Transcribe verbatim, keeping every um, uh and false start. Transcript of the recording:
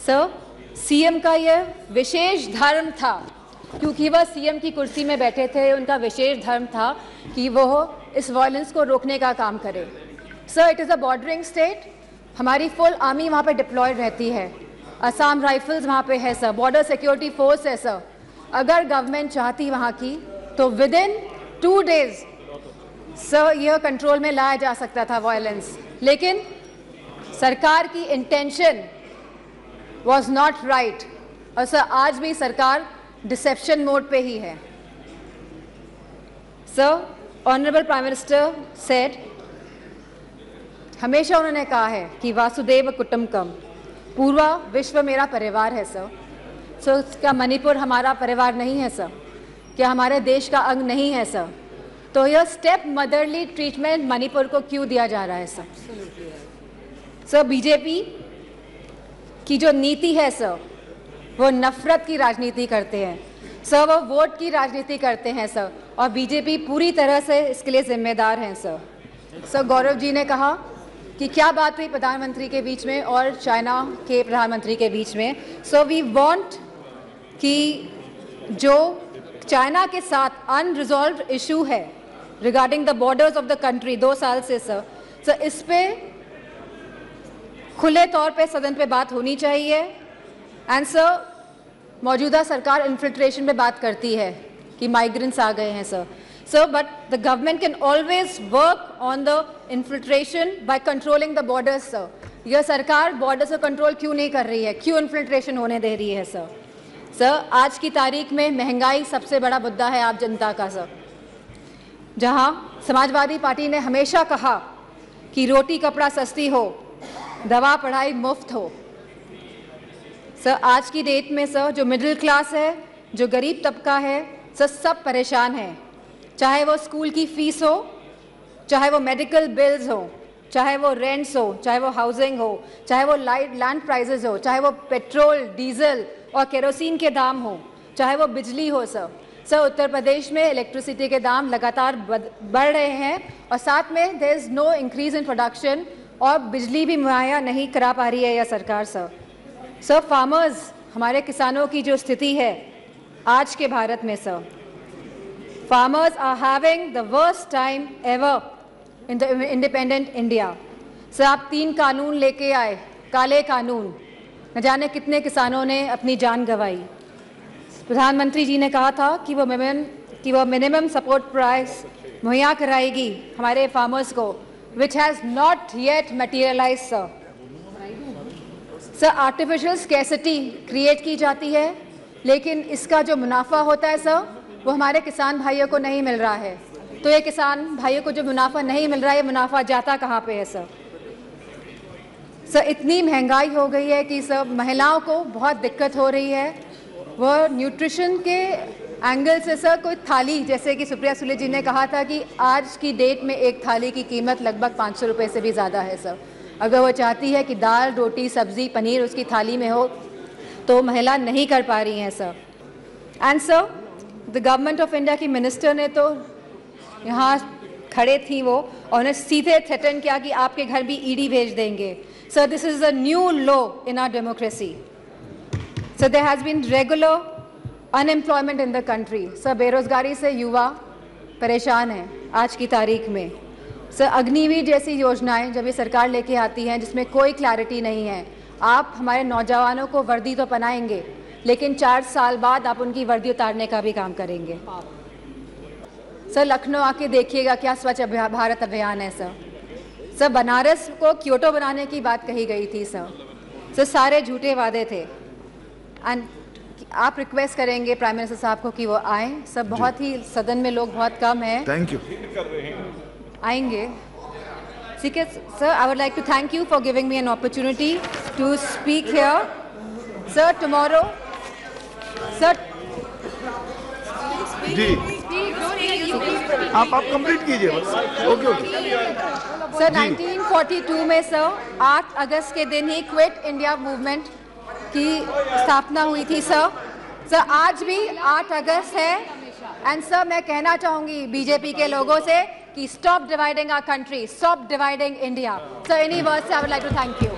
Sir, CM का यह विशेष धर्म था, क्योंकि वह सीएम की कुर्सी में बैठे थे, उनका विशेष धर्म था कि वह इस वायलेंस को रोकने का काम करे। Sir, it is a bordering state, हमारी फुल आर्मी वहाँ पे डिप्लॉयड रहती है, असम राइफल्स वहाँ पे है सर, बॉर्डर सिक्योरिटी फोर्स है सर। अगर गवर्नमेंट चाहती वहाँ की तो within two days sir यह कंट्रोल में लाया जा सकता था वायलेंस, लेकिन सरकार की इंटेंशन वॉज नॉट राइट। और सर आज भी सरकार डिसेप्शन मोड पे ही है। Sir, honourable prime minister said, हमेशा उन्होंने कहा है कि वासुदेव कुटुंबकम, पूरा विश्व मेरा परिवार है सर। सर, क्या मणिपुर हमारा परिवार नहीं है सर? क्या हमारे देश का अंग नहीं है सर? तो यह स्टेप मदरली ट्रीटमेंट मणिपुर को क्यों दिया जा रहा है सर? सर, बीजेपी की जो नीति है सर, वो नफरत की राजनीति करते हैं सर, वो वोट की राजनीति करते हैं सर, और बीजेपी पूरी तरह से इसके लिए जिम्मेदार हैं सर। सर, गौरव जी ने कहा कि क्या बात हुई प्रधानमंत्री के बीच में और चाइना के प्रधानमंत्री के बीच में। सो वी वांट कि जो चाइना के साथ अनरिजॉल्व्ड इशू है regarding the borders of the country दो साल से सर, सर इस पे खुले तौर पे सदन पे बात होनी चाहिए। एंड सर, मौजूदा सरकार इन्फिल्ट्रेशन पे बात करती है कि माइग्रेंट्स आ गए हैं sir. Sir, but the government can always work on the infiltration by controlling the borders sir. यह सरकार बॉर्डर्स को कंट्रोल क्यों नहीं कर रही है, क्यों इन्फिल्ट्रेशन होने दे रही है सर? सर, आज की तारीख में महंगाई सबसे बड़ा मुद्दा है आप जनता का सर, जहां समाजवादी पार्टी ने हमेशा कहा कि रोटी कपड़ा सस्ती हो, दवा पढ़ाई मुफ्त हो। सर, आज की डेट में सर जो मिडिल क्लास है, जो गरीब तबका है सर, सब परेशान हैं, चाहे वो स्कूल की फीस हो, चाहे वो मेडिकल बिल्स हो, चाहे वो रेंट्स हो, चाहे वो हाउसिंग हो, चाहे वो लाइट लैंड प्राइजेस हो, चाहे वो पेट्रोल डीजल और केरोसिन के दाम हो, चाहे वो बिजली हो सर। सर, उत्तर प्रदेश में इलेक्ट्रिसिटी के दाम लगातार बढ़ रहे हैं और साथ में there is no increase in production, और बिजली भी मुहैया नहीं करा पा रही है यह सरकार सर। सर, फार्मर्स, हमारे किसानों की जो स्थिति है आज के भारत में sir, farmers are having the worst time ever in the independent India. Sir, आप तीन कानून लेके आए, काले कानून, न जाने कितने किसानों ने अपनी जान गंवाई। प्रधानमंत्री जी ने कहा था कि वो मिनिमम कि वो मिनिमम सपोर्ट प्राइस मुहैया कराएगी हमारे फार्मर्स को, which has not yet materialise sir. Sir, artificial scarcity create की जाती है, लेकिन इसका जो मुनाफा होता है सर, वो हमारे किसान भाइयों को नहीं मिल रहा है। तो ये किसान भाइयों को जो मुनाफा नहीं मिल रहा है, ये मुनाफा जाता कहाँ पे है सर? सर, इतनी महंगाई हो गई है कि सर महिलाओं को बहुत दिक्कत हो रही है। वह न्यूट्रिशन के एंगल से सर कोई थाली, जैसे कि सुप्रिया सुले जी ने कहा था कि आज की डेट में एक थाली की कीमत लगभग पाँच सौ रुपये से भी ज़्यादा है सर। अगर वो चाहती है कि दाल रोटी सब्ज़ी पनीर उसकी थाली में हो, तो महिला नहीं कर पा रही हैं sir. And sir, the government of India की मिनिस्टर ने तो यहाँ खड़े थी वो, और उन्हें सीधे थ्रेटन किया कि आपके घर भी ईडी भेज देंगे। Sir, this is a new law in our democracy. Sir, there has been regular unemployment in the country. Sir, बेरोजगारी से युवा परेशान हैं आज की तारीख में। सर, अग्निवीर जैसी योजनाएं जब ये सरकार लेके आती हैं जिसमें कोई क्लैरिटी नहीं है, आप हमारे नौजवानों को वर्दी तो पहनाएंगे, लेकिन चार साल बाद आप उनकी वर्दी उतारने का भी काम करेंगे। सर, लखनऊ आके देखिएगा क्या स्वच्छ भारत अभियान है सर। सर, बनारस को क्योटो बनाने की बात कही गई थी सर। सर, सारे झूठे वादे थे। एंड आप रिक्वेस्ट करेंगे प्राइम मिनिस्टर साहब को कि वो आए सर, बहुत ही सदन में लोग बहुत कम हैं। Thank you. आएंगे ठीक है sir. I would like to thank you for giving me an opportunity to speak here sir. Tomorrow sir ji आप आप कंप्लीट कीजिए बस। Okay okay sir, nineteen forty two में सर आठ अगस्त के दिन ही क्विट इंडिया मूवमेंट की स्थापना हुई थी सर। सर, आज भी आठ अगस्त है। एंड सर, मैं कहना चाहूंगी बीजेपी के लोगों से कि stop dividing our country, stop dividing India. Sir, इन्हीं वर्ड से I would like to thank you.